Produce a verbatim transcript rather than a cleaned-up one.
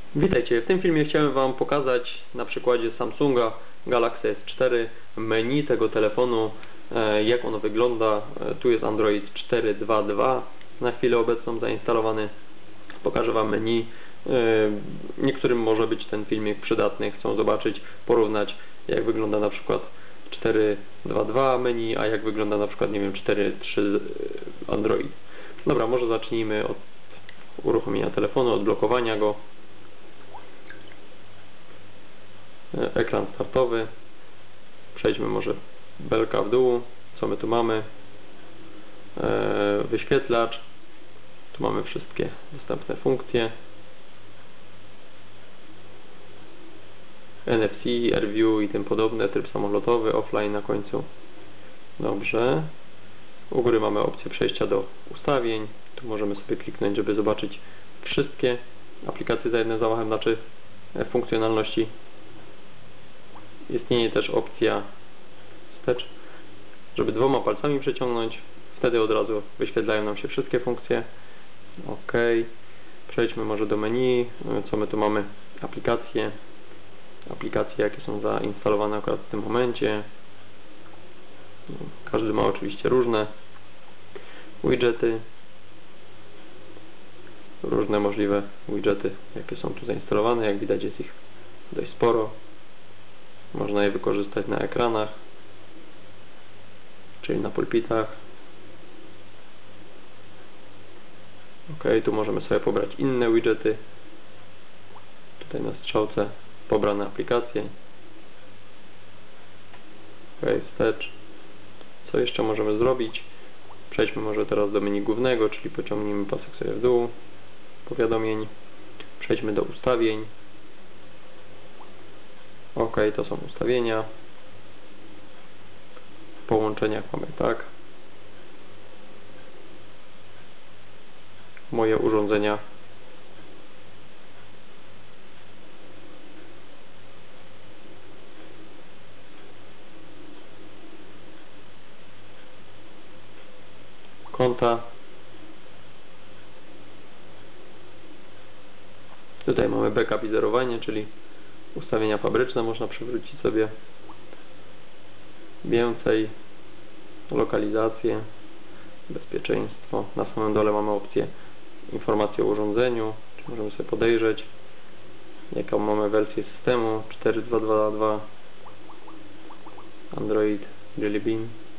Witajcie, w tym filmie chciałem Wam pokazać na przykładzie Samsunga Galaxy S cztery menu tego telefonu, jak ono wygląda. Tu jest Android cztery dwa dwa na chwilę obecną zainstalowany. Pokażę Wam menu. Niektórym może być ten filmik przydatny, chcą zobaczyć, porównać, jak wygląda na przykład cztery dwa dwa menu, a jak wygląda na przykład, nie wiem, cztery trzy Android. Dobra, może zacznijmy od uruchomienia telefonu, odblokowania go. Ekran startowy. Przejdźmy może belka w dół. Co my tu mamy? Wyświetlacz. Tu mamy wszystkie dostępne funkcje. N F C, AirView i tym podobne. Tryb samolotowy, offline na końcu. Dobrze. U góry mamy opcję przejścia do ustawień. Tu możemy sobie kliknąć, żeby zobaczyć wszystkie aplikacje za jednym zamachem, znaczy funkcjonalności. Istnieje też opcja wstecz, żeby dwoma palcami przeciągnąć, wtedy od razu wyświetlają nam się wszystkie funkcje. OK. Przejdźmy może do menu. Co my tu mamy? Aplikacje. Aplikacje, jakie są zainstalowane akurat w tym momencie. Każdy ma oczywiście różne. Widgety. Różne możliwe widgety, jakie są tu zainstalowane. Jak widać, jest ich dość sporo. Można je wykorzystać na ekranach, czyli na pulpitach. OK, tu możemy sobie pobrać inne widgety. Tutaj na strzałce pobrane aplikacje. OK, wstecz. Co jeszcze możemy zrobić? Przejdźmy może teraz do menu głównego, czyli pociągnijmy pasek sobie w dół powiadomień. Przejdźmy do ustawień. OK, to są ustawienia. W połączeniach mamy tak. Moje urządzenia. Konta. Tutaj mamy backup i zerowanie, czyli ustawienia fabryczne można przywrócić sobie. Więcej. Lokalizację. Bezpieczeństwo. Na samym dole mamy opcję informacje o urządzeniu. Czyli możemy sobie podejrzeć, jaką mamy wersję systemu. cztery dwa dwa dwa Android Jelly Bean.